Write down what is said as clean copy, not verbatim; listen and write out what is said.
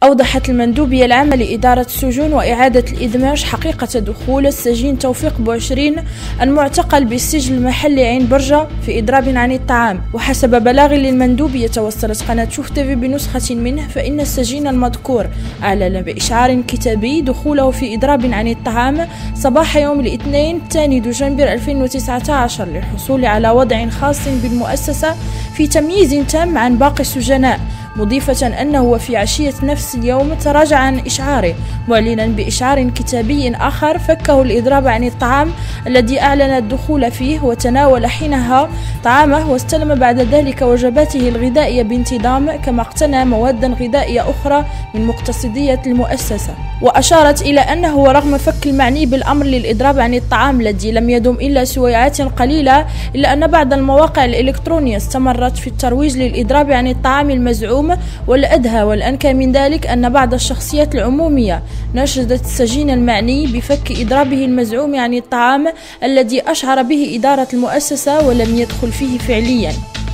أوضحت المندوبية العامة لإدارة السجون وإعادة الإدماج حقيقة دخول السجين توفيق بوعشرين المعتقل بالسجن المحلي عين برجة في إضراب عن الطعام. وحسب بلاغ للمندوبية توصلت قناة شوف تيفي بنسخة منه، فإن السجين المذكور أعلن بإشعار كتابي دخوله في إضراب عن الطعام صباح يوم الاثنين 2 دجنبر 2019 للحصول على وضع خاص بالمؤسسة في تمييز تام عن باقي السجناء، مضيفة أنه وفي عشية نفس اليوم تراجع عن إشعاره، معلنا بإشعار كتابي آخر فكه الإضراب عن الطعام الذي أعلن الدخول فيه، وتناول حينها طعامه واستلم بعد ذلك وجباته الغذائية بانتظام، كما اقتنى مواد غذائية أخرى من مقتصدية المؤسسة. وأشارت إلى أنه ورغم فك المعني بالأمر للإضراب عن الطعام الذي لم يدم إلا سويعات قليلة، إلا أن بعض المواقع الإلكترونية استمرت في الترويج للإضراب عن الطعام المزعوم، والأدهى والأنكى من ذلك أن بعض الشخصيات العمومية ناشدت السجين المعني بفك إضرابه المزعوم عن الطعام الذي أشعر به إدارة المؤسسة ولم يدخل فيه فعليا.